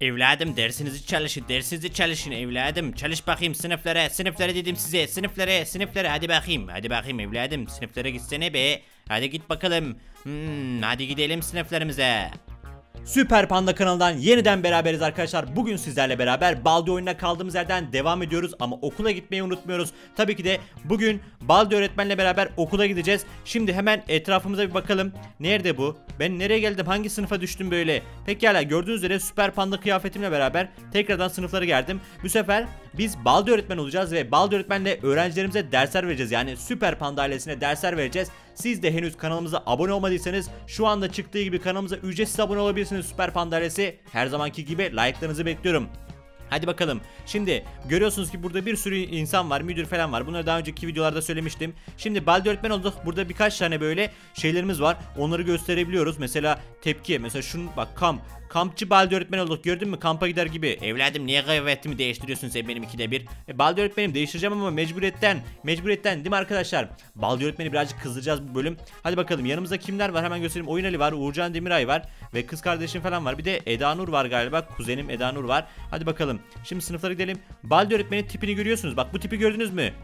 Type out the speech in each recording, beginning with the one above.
Evladım dersinizi çalışın evladım. Çalış bakayım sınıflara dedim size. Sınıflara hadi bakayım evladım. Sınıflara gitsene be. Hadi git bakalım. Hadi gidelim sınıflarımıza. Süper Panda kanalından yeniden beraberiz arkadaşlar. Bugün sizlerle beraber Baldi oyununa kaldığımız yerden devam ediyoruz ama okula gitmeyi unutmuyoruz. Tabii ki de bugün Baldi öğretmenle beraber okula gideceğiz. Şimdi hemen etrafımıza bir bakalım. Nerede bu? Ben nereye geldim? Hangi sınıfa düştüm böyle? Pekala, gördüğünüz üzere Süper Panda kıyafetimle beraber tekrardan sınıflara geldim. Bu sefer biz Baldi öğretmen olacağız ve Baldi öğretmenle öğrencilerimize dersler vereceğiz. Yani Süper Panda ailesine dersler vereceğiz. Siz de henüz kanalımıza abone olmadıysanız şu anda çıktığı gibi kanalımıza ücretsiz abone olabilirsiniz Süper Panda ailesi. Her zamanki gibi like'larınızı bekliyorum. Hadi bakalım. Şimdi görüyorsunuz ki burada bir sürü insan var, müdür falan var. Bunları daha önceki videolarda söylemiştim. Şimdi Baldi öğretmen olduk. Burada birkaç tane böyle şeylerimiz var. Onları gösterebiliyoruz. Mesela tepki. Mesela şunu bak, kampçı Baldi öğretmen olduk. Gördün mü? Kampa gider gibi. Evladım niye kıyafetimi değiştiriyorsun sen benim ikide bir? Baldi öğretmenim değiştireceğim ama mecburiyetten. Mecburiyetten değil mi arkadaşlar? Baldi öğretmeni birazcık kızdıracağız bu bölüm. Hadi bakalım, yanımızda kimler var hemen göstereyim. Oyun Ali var, Uğurcan Demiray var ve kız kardeşim falan var. Bir de Eda Nur var galiba. Kuzenim Eda Nur var. Hadi bakalım. Şimdi sınıflara gidelim. Baldi öğretmenin tipini görüyorsunuz. Bak, bu tipi gördünüz mü?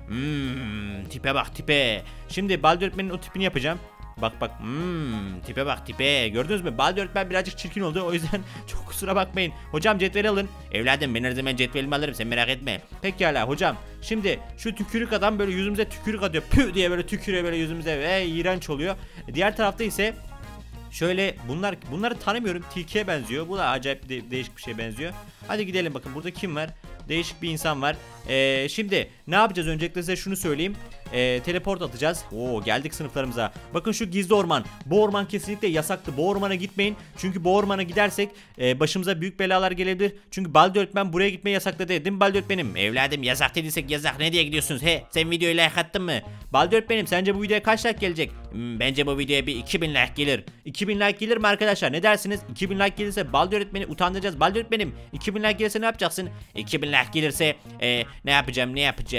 Tipe bak tipe. Şimdi Baldi öğretmenin o tipini yapacağım. Bak Tipe bak tipe. gördünüz mü? Baldi öğretmen birazcık çirkin oldu, o yüzden çok kusura bakmayın. Hocam cetveli alın. Evladım ben her zaman cetvelimi alırım, sen merak etme. Pekala hocam. Şimdi şu tükürük adam böyle yüzümüze tükürük atıyor. Püh diye böyle tükürüyor böyle yüzümüze ve iğrenç oluyor. Diğer tarafta ise şöyle bunları tanımıyorum. Tilkiye benziyor. Bu da acayip değişik bir şeye benziyor. Hadi gidelim, bakın burada kim var? Değişik bir insan var. Şimdi ne yapacağız? Öncelikle size şunu söyleyeyim. Teleport atacağız. Geldik sınıflarımıza. Bakın şu gizli orman. Bu orman kesinlikle yasaktı. Bu ormana gitmeyin. Çünkü bu ormana gidersek başımıza büyük belalar gelebilir. Çünkü Baldi öğretmen buraya gitmeyi yasakladı. Değil mi Baldi öğretmenim? Evladım yasak dediysek yasak. Ne diye gidiyorsunuz? Sen videoyu like attın mı? Baldi öğretmenim, sence bu videoya kaç like gelecek? Bence bu videoya bir 2000 like gelir. 2000 like gelir mi arkadaşlar? Ne dersiniz? 2000 like gelirse Baldi öğretmeni utandıracağız. Baldi öğretmenim, 2000 like gelirse ne yapacaksın? 2000 like gelirse ne yapacağım?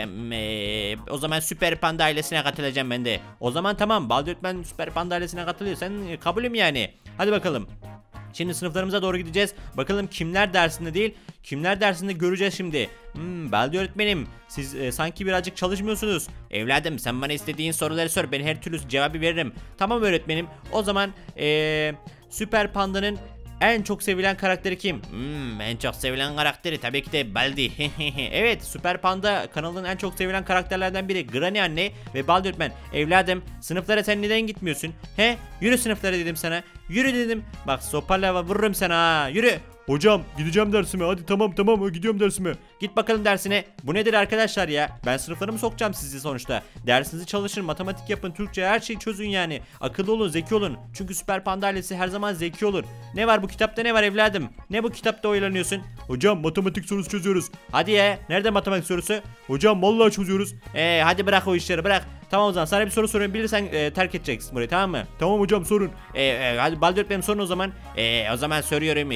O zaman Süper Panda ailesine katılacağım ben de. O zaman tamam, Baldi öğretmen Süper Panda ailesine katılıyor. Sen kabulüm yani. Hadi bakalım. Şimdi sınıflarımıza doğru gideceğiz. Bakalım kimler dersinde değil, kimler dersinde göreceğiz şimdi. Baldi öğretmenim, siz sanki birazcık çalışmıyorsunuz. Evladım sen bana istediğin soruları sor, ben her türlü cevabı veririm. Tamam öğretmenim. O zaman Süper Panda'nın en çok sevilen karakteri kim? En çok sevilen karakteri tabii ki de Baldi. Evet, Süper Panda kanalının en çok sevilen karakterlerden biri Granny anne ve Baldi öğretmen. Evladım, sınıflara sen neden gitmiyorsun? Yürü sınıflara dedim sana. Yürü dedim. Bak, sopayla vururum sana ha. Yürü. Hocam gideceğim dersime, hadi tamam gidiyorum dersime. Git bakalım dersine. Bu nedir arkadaşlar ya? Ben sınıflarımı sokacağım sizi sonuçta. Dersinizi çalışın, matematik yapın, Türkçe, her şeyi çözün yani. Akıllı olun, zeki olun. Çünkü Süper Panda ailesi her zaman zeki olur. Ne var bu kitapta, ne var evladım? Ne bu kitapta oyalanıyorsun? Hocam matematik sorusu çözüyoruz. Hadi ya, nerede matematik sorusu? Hocam vallahi çözüyoruz. Hadi bırak o işleri, bırak. Tamam, o zaman sana bir soru soruyorum, bilirsen terk edeceksin burayı, tamam mı? Tamam hocam, sorun. Hadi Baldi öğretmenim sorun o zaman. O zaman soruyorum.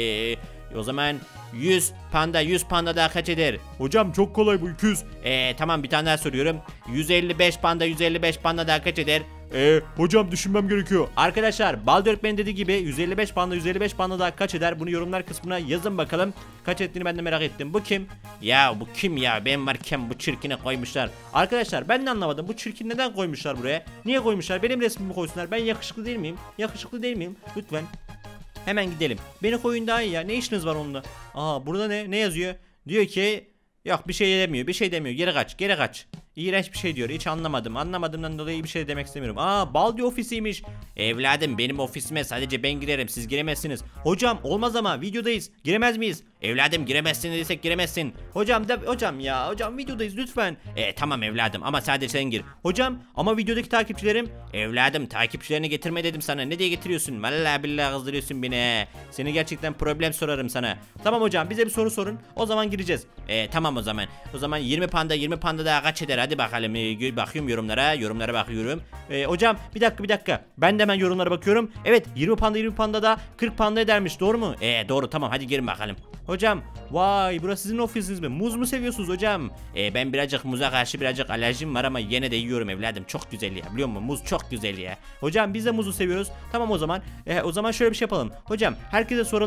O zaman 100 panda daha kaç eder? Hocam çok kolay bu, 200. Tamam, bir tane daha soruyorum. 155 panda daha kaç eder? Hocam düşünmem gerekiyor. Arkadaşlar, Baldi öğretmenin dediği gibi 155 panda daha kaç eder? Bunu yorumlar kısmına yazın bakalım. Kaç ettiğini ben de merak ettim. Bu kim? Ya bu kim ya? Ben varken bu çirkini koymuşlar. Arkadaşlar, ben de anlamadım. Bu çirkin neden koymuşlar buraya? Niye koymuşlar? Benim resmimi koysunlar. Ben yakışıklı değil miyim? Yakışıklı değil miyim? Lütfen. Hemen gidelim. Beni koyun daha iyi ya. Ne işiniz var onunla? Burada ne yazıyor? Diyor ki yok, bir şey demiyor. Bir şey demiyor. Geri kaç. İğrenç bir şey diyor. Hiç anlamadım. Anlamadığımdan dolayı bir şey demek istemiyorum. Baldi ofisiymiş. Evladım benim ofisime sadece ben girerim. Siz giremezsiniz. Hocam olmaz ama videodayız. Giremez miyiz? Evladım giremezsin dediysek giremezsin. Hocam videodayız lütfen. Tamam evladım ama sadece sen gir. Hocam ama videodaki takipçilerim. Evladım takipçilerini getirme dedim sana. Ne diye getiriyorsun? Vallahi billahi kızdırıyorsun beni. Seni gerçekten problem sorarım sana. Tamam hocam, bize bir soru sorun. O zaman gireceğiz. Tamam o zaman. O zaman 20 panda daha kaç eder? Hadi bakalım. Bakıyorum yorumlara bakıyorum. Hocam bir dakika. Ben de hemen yorumlara bakıyorum. Evet, 20 panda da 40 panda edermiş, doğru mu? Doğru, tamam hadi girin bakalım. Hocam, vay, burası sizin ofisiniz mi? Muz mu seviyorsunuz hocam? Ben birazcık muza karşı birazcık alerjim var ama yine de yiyorum evladım. Çok güzel ya, biliyor musun? Muz çok güzel ya. Hocam biz de muzu seviyoruz. Tamam o zaman. O zaman şöyle bir şey yapalım. Hocam herkese soralım.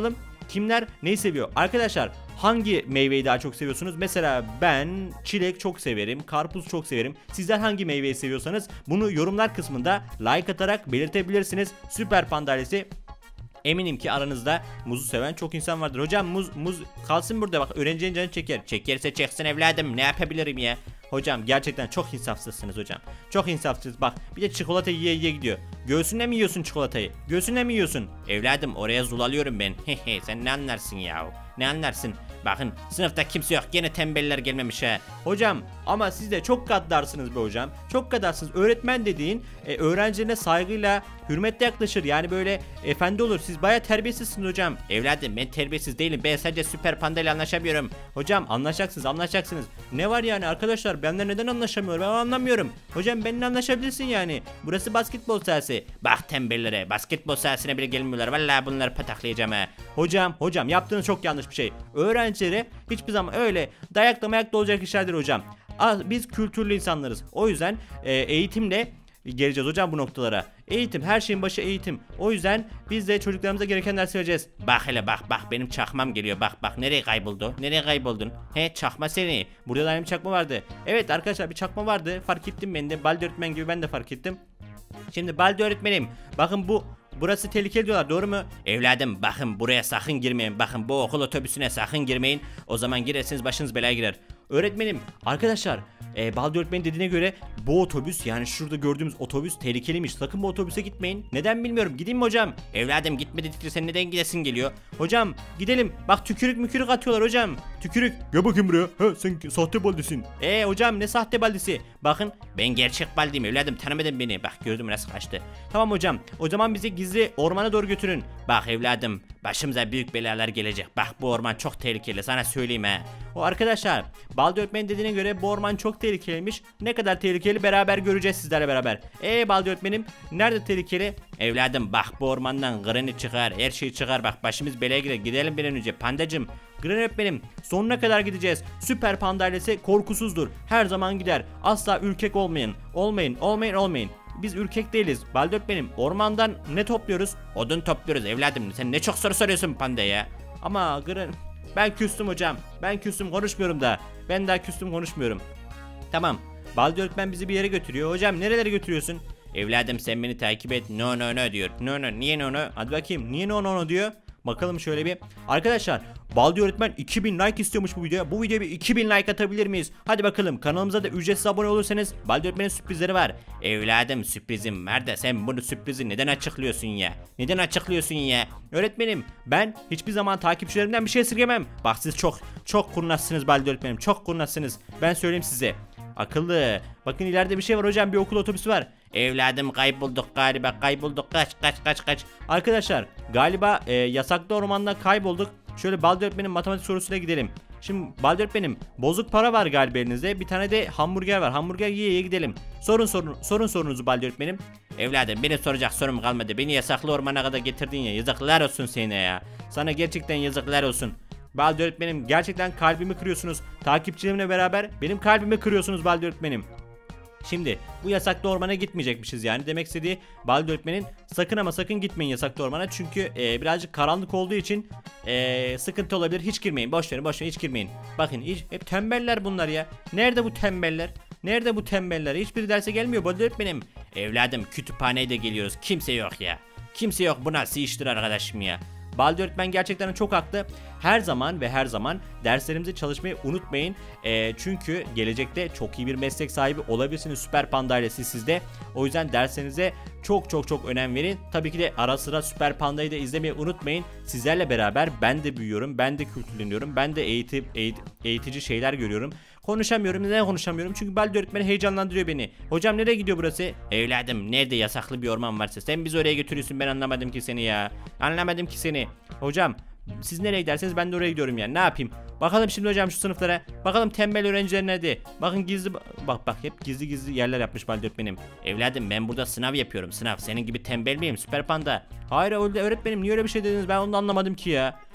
Kimler neyi seviyor? Arkadaşlar hangi meyveyi daha çok seviyorsunuz? Mesela ben çilek çok severim, karpuz çok severim. Sizler hangi meyveyi seviyorsanız bunu yorumlar kısmında like atarak belirtebilirsiniz. Süper Panda ailesi, eminim ki aranızda muzu seven çok insan vardır. Hocam muz kalsın burada, bak öğrencinin canı çeker. Çekerse çeksin evladım, ne yapabilirim ya? Hocam gerçekten çok insafsızsınız hocam. Çok insafsız. Bak bir de çikolata yiye gidiyor. Göğsünle mi yiyorsun çikolatayı? Göğsünle mi yiyorsun? Evladım oraya zulalıyorum ben. Hehe, sen ne anlarsın ya? Ne anlarsın? Bakın sınıfta kimse yok, gene tembeller gelmemiş ha. Hocam ama siz de çok gaddarsınız be hocam. Çok gaddarsınız. Öğretmen dediğin öğrencilerine saygıyla, hürmetle yaklaşır. Yani böyle efendi olur. Siz baya terbiyesizsiniz hocam. Evladım ben terbiyesiz değilim, ben sadece Süper Panda ile anlaşamıyorum. Hocam anlaşacaksınız. Ne var yani arkadaşlar, benimle neden anlaşamıyor ben anlamıyorum. Hocam benimle anlaşabilirsin yani. Burası basketbol sahası. Bak tembellere, basketbol sahasına bile gelmiyorlar. Vallahi bunları pataklayacağım ha. Hocam yaptığınız çok yanlış bir şey. Öğrencilere hiçbir zaman öyle dayakla olacak işlerdir hocam. Biz kültürlü insanlarız. O yüzden eğitimle geleceğiz hocam bu noktalara. Eğitim, her şeyin başı eğitim. O yüzden biz de çocuklarımıza gereken dersi vereceğiz. Bak hele bak benim çakmam geliyor, bak nereye kayboldu? Nereye kayboldun? He, çakma seni. Burada da aynı bir çakma vardı. Evet arkadaşlar, bir çakma vardı, fark ettim ben de. Baldi öğretmen gibi ben de fark ettim. Şimdi Baldi öğretmenim, bakın burası tehlikeli diyorlar, doğru mu? Evladım bakın buraya sakın girmeyin. Bakın bu okul otobüsüne sakın girmeyin. O zaman girerseniz başınız belaya girer. Öğretmenim arkadaşlar, Baldi öğretmenin dediğine göre bu otobüs, yani şurada gördüğümüz otobüs tehlikeliymiş. Sakın bu otobüse gitmeyin. Neden bilmiyorum. Gideyim mi hocam? Evladım gitme dedikleri, sen neden gidesin geliyor? Hocam gidelim. Bak tükürük mükürük atıyorlar hocam. Tükürük. Gel bakayım buraya. Ha, sen sahte baldisin. Hocam ne sahte baldisi. Bakın ben gerçek baldiyim evladım, tanımadın beni. Bak gördüm nasıl kaçtı. tamam hocam. O zaman bizi gizli ormana doğru götürün. Bak evladım başımıza büyük belalar gelecek. Bak bu orman çok tehlikeli, sana söyleyeyim ha. O arkadaşlar, Baldi öğretmenin dediğine göre bu orman çok tehlikeliymiş. Ne kadar tehlikeli beraber göreceğiz sizlerle beraber. Baldi öğretmenim nerede tehlikeli? Evladım bak bu ormandan granny çıkar, her şey çıkar, bak başımız belaya girer. Gidelim bir an önce pandacım. Granny öğretmenim, sonuna kadar gideceğiz. Süper Panda ailesi korkusuzdur. Her zaman gider. Asla ürkek olmayın. Biz ürkek değiliz. Baldi öğretmenim, ormandan ne topluyoruz? Odun topluyoruz evladım, sen ne çok soru soruyorsun panda ya. Ama ben küstüm hocam. Ben küstüm, konuşmuyorum da. Ben daha küstüm, konuşmuyorum. Tamam. Baldi öğretmen bizi bir yere götürüyor. Hocam nerelere götürüyorsun? Evladım sen beni takip et. No diyor. No niye no? Hadi bakayım, niye no diyor? Bakalım şöyle bir. Arkadaşlar, Baldi öğretmen 2000 like istiyormuş bu videoya. Bu videoya bir 2000 like atabilir miyiz? Hadi bakalım, kanalımıza da ücretsiz abone olursanız Baldi öğretmenin sürprizleri var. Evladım sürprizim var da sen bunu sürprizi neden açıklıyorsun ya? Öğretmenim, ben hiçbir zaman takipçilerimden bir şey esirgemem. Bak siz çok kurnazsınız Baldi öğretmenim. Çok kurnazsınız. Ben söyleyeyim size. Akıllı. Bakın ileride bir şey var hocam, bir okul otobüsü var. Evladım kaybolduk galiba, kaç. Arkadaşlar galiba yasaklı ormanda kaybolduk. Şöyle Baldi öğretmenin matematik sorusuna gidelim. Şimdi Baldi öğretmenim, bozuk para var galiba elinizde. Bir tane de hamburger var. Hamburger yiye gidelim. Sorun sorunuzu Baldi öğretmenim. Evladım benim soracak sorum kalmadı. Beni yasaklı ormana kadar getirdin ya. Yazıklar olsun sana ya. Sana gerçekten yazıklar olsun. Baldi öğretmenim, gerçekten kalbimi kırıyorsunuz. Takipçilerimle beraber benim kalbimi kırıyorsunuz Baldi öğretmenim. Şimdi bu yasaklı ormana gitmeyecekmişiz yani. Demek istediği Baldi öğretmenin, sakın ama sakın gitmeyin yasaklı ormana. Çünkü birazcık karanlık olduğu için sıkıntı olabilir. Hiç girmeyin. Boş verin hiç girmeyin. Bakın hep tembeller bunlar ya. Nerede bu tembeller? Hiçbir derse gelmiyor Baldi öğretmenim. Evladım kütüphaneye de geliyoruz. Kimse yok ya. Kimse yok, bu nasıl iştir arkadaşım ya. Baldi öğretmen gerçekten çok haklı. Her zaman derslerimizi çalışmayı unutmayın. Çünkü gelecekte çok iyi bir meslek sahibi olabilirsiniz Süper Panda ailesi sizde. O yüzden derslerinize çok önem verin. Tabii ki de ara sıra Süper Panda'yı da izlemeyi unutmayın. Sizlerle beraber ben de büyüyorum, ben de kültürleniyorum, ben de eğitici şeyler görüyorum. Konuşamıyorum. Neden konuşamıyorum? Çünkü Baldi öğretmen heyecanlandırıyor beni. Hocam nereye gidiyor burası? Evladım nerede yasaklı bir orman varsa sen bizi oraya götürüyorsun, ben anlamadım ki seni ya. Anlamadım ki seni. Hocam siz nereye giderseniz ben de oraya gidiyorum yani. Ne yapayım? Bakalım şimdi hocam şu sınıflara. Bakalım tembel öğrenciler nerede? Bakın gizli, bak hep gizli yerler yapmış Baldi öğretmenim. Evladım ben burada sınav yapıyorum, sınav. Senin gibi tembel miyim Süper Panda? Hayır öğretmenim, niye öyle bir şey dediniz? Ben onu anlamadım ki ya.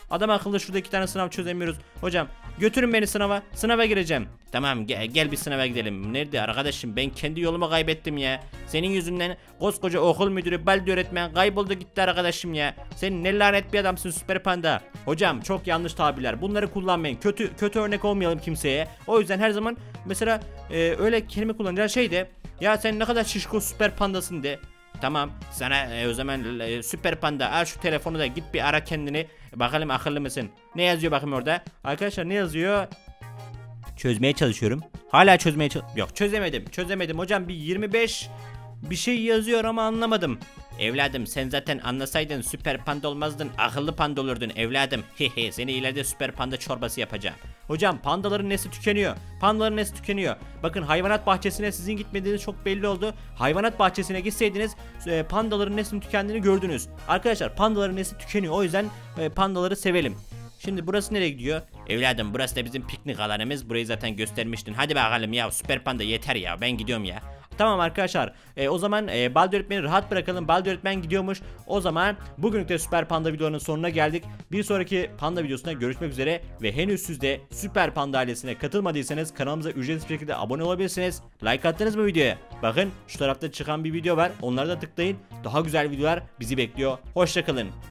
Adam akıllı şurada 2 tane sınav çözemiyoruz. Hocam götürün beni sınava. Sınava gireceğim. Tamam gel bir sınava gidelim. Nerede arkadaşım, ben kendi yolumu kaybettim ya. Senin yüzünden koskoca okul müdürü, Baldi öğretmen kayboldu gitti arkadaşım ya. Sen ne lanet bir adamsın Süper Panda. Hocam çok yanlış tabirler. Bunları kullanmayın. Kötü örnek olmayalım kimseye. O yüzden her zaman mesela öyle kelime kullanacağı şey de ya sen ne kadar şişko Süper Pandasın de. Tamam sana o zaman Süper Panda, al şu telefonu da git bir ara kendini. Bakalım akıllı mısın? Ne yazıyor bakayım orada? Arkadaşlar ne yazıyor? Çözmeye çalışıyorum. Hala yok çözemedim hocam, bir 25 bir şey yazıyor ama anlamadım. Evladım sen zaten anlasaydın Süper Panda olmazdın, akıllı panda olurdun evladım. Hehe, seni ileride Süper Panda çorbası yapacağım. Hocam pandaların nesli tükeniyor. Bakın hayvanat bahçesine sizin gitmediğiniz çok belli oldu. Hayvanat bahçesine gitseydiniz pandaların neslinin tükendiğini gördünüz. Arkadaşlar pandaların nesli tükeniyor, o yüzden pandaları sevelim. Şimdi burası nereye gidiyor? Evladım burası da bizim piknik alanımız, burayı zaten göstermiştin. Hadi bakalım ya Süper Panda, yeter ya, ben gidiyorum ya. Tamam arkadaşlar, o zaman Baldi öğretmeni rahat bırakalım. Baldi öğretmen gidiyormuş. O zaman bugünlük de Süper Panda videonun sonuna geldik. Bir sonraki Panda videosunda görüşmek üzere. Ve henüz siz de Süper Panda ailesine katılmadıysanız kanalımıza ücretsiz bir şekilde abone olabilirsiniz. Like attınız mı videoya? Bakın şu tarafta çıkan bir video var. Onlara da tıklayın. Daha güzel videolar bizi bekliyor. Hoşça kalın.